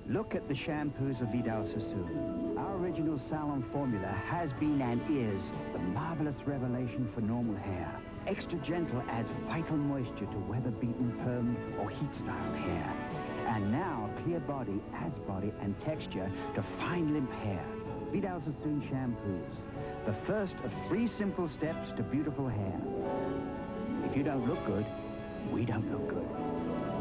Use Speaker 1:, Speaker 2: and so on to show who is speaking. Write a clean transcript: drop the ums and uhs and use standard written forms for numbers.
Speaker 1: Look at the shampoos of Vidal Sassoon. Our original salon formula has been and is the marvelous revelation for normal hair. Extra gentle adds vital moisture to weather-beaten, permed, or heat-styled hair. And now, clear body adds body and texture to fine, limp hair. Vidal Sassoon Shampoos, the first of 3 simple steps to beautiful hair. If you don't look good, we don't look good.